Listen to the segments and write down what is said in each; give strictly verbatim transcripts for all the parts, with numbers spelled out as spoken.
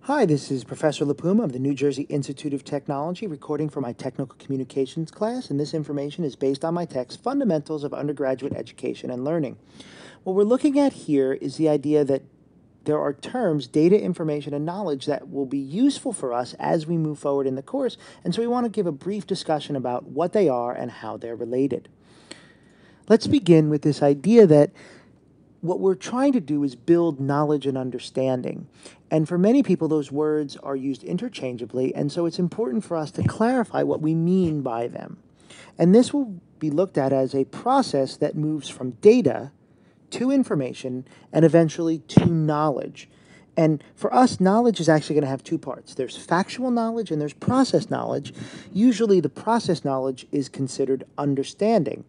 Hi, this is Professor Lipuma of the New Jersey Institute of Technology, recording for my Technical Communications class, and this information is based on my text, Fundamentals of Undergraduate Education and Learning. What we're looking at here is the idea that there are terms, data, information, and knowledge that will be useful for us as we move forward in the course, and so we want to give a brief discussion about what they are and how they're related. Let's begin with this idea that what we're trying to do is build knowledge and understanding. And for many people, those words are used interchangeably, and so it's important for us to clarify what we mean by them. And this will be looked at as a process that moves from data to information and eventually to knowledge. And for us, knowledge is actually going to have two parts. There's factual knowledge and there's process knowledge. Usually the process knowledge is considered understanding.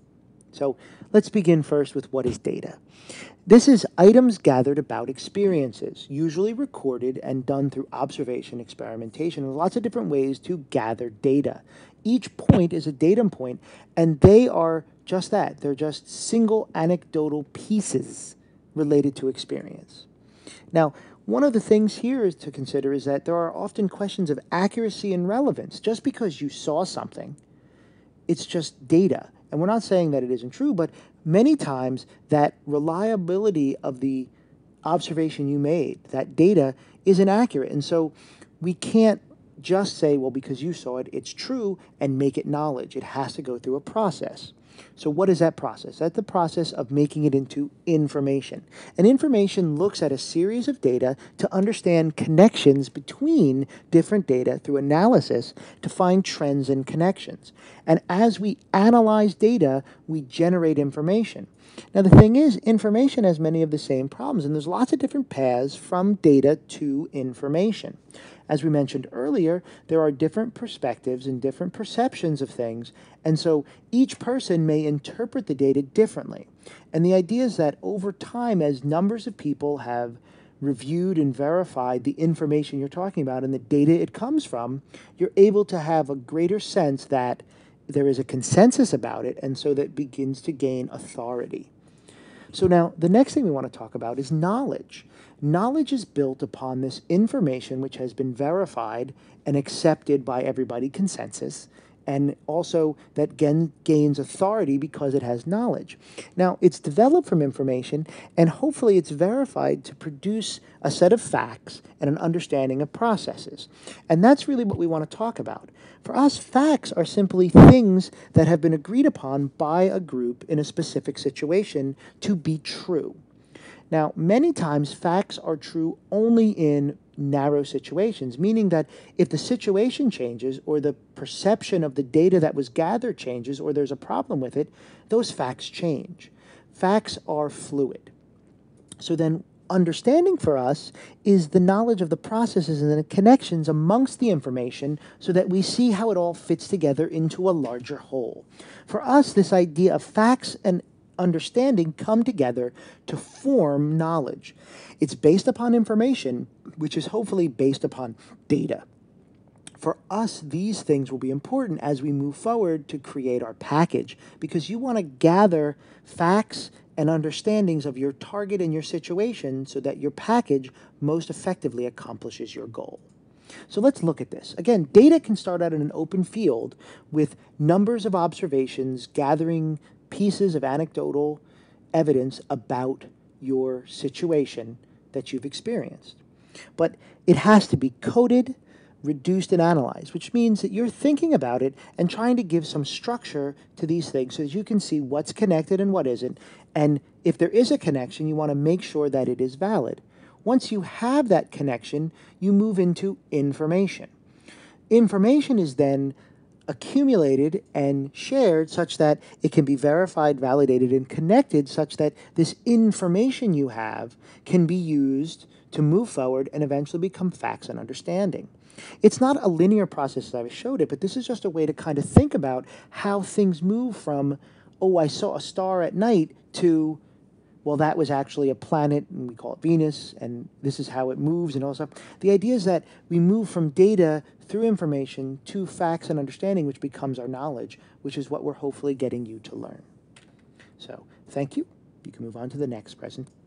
So let's begin first with what is data. This is items gathered about experiences, usually recorded and done through observation, experimentation. There's lots of different ways to gather data. Each point is a datum point, and they are just that. They're just single anecdotal pieces related to experience. Now, one of the things here is to consider is that there are often questions of accuracy and relevance. Just because you saw something, it's just data. And we're not saying that it isn't true, but many times that reliability of the observation you made, that data, is inaccurate. And so we can't just say, well, because you saw it, it's true, and make it knowledge. It has to go through a process. So what is that process? That's the process of making it into information. And information looks at a series of data to understand connections between different data through analysis to find trends and connections. And as we analyze data, we generate information. Now, the thing is, information has many of the same problems, and there's lots of different paths from data to information. As we mentioned earlier, there are different perspectives and different perceptions of things, and so each person may interpret the data differently. And the idea is that over time, as numbers of people have reviewed and verified the information you're talking about and the data it comes from, you're able to have a greater sense that there is a consensus about it, and so that begins to gain authority. So now, the next thing we want to talk about is knowledge. Knowledge is built upon this information which has been verified and accepted by everybody, consensus, and also that gain, gains authority because it has knowledge. Now, it's developed from information, and hopefully it's verified to produce a set of facts and an understanding of processes. And that's really what we want to talk about. For us, facts are simply things that have been agreed upon by a group in a specific situation to be true. Now, many times facts are true only in narrow situations, meaning that if the situation changes or the perception of the data that was gathered changes or there's a problem with it, those facts change. Facts are fluid. So then understanding for us is the knowledge of the processes and the connections amongst the information so that we see how it all fits together into a larger whole. For us, this idea of facts and understanding come together to form knowledge. It's based upon information, which is hopefully based upon data. For us, these things will be important as we move forward to create our package, because you want to gather facts and understandings of your target and your situation so that your package most effectively accomplishes your goal. So let's look at this. Again, data can start out in an open field with numbers of observations gathering pieces of anecdotal evidence about your situation that you've experienced. But it has to be coded, reduced, and analyzed, which means that you're thinking about it and trying to give some structure to these things so that you can see what's connected and what isn't. And if there is a connection, you want to make sure that it is valid. Once you have that connection, you move into information. Information is then accumulated and shared such that it can be verified, validated, and connected such that this information you have can be used to move forward and eventually become facts and understanding. It's not a linear process as I showed it, but this is just a way to kind of think about how things move from, oh, I saw a star at night, to, well, that was actually a planet, and we call it Venus, and this is how it moves and all stuff. The idea is that we move from data through information to facts and understanding, which becomes our knowledge, which is what we're hopefully getting you to learn. So, thank you. You can move on to the next present.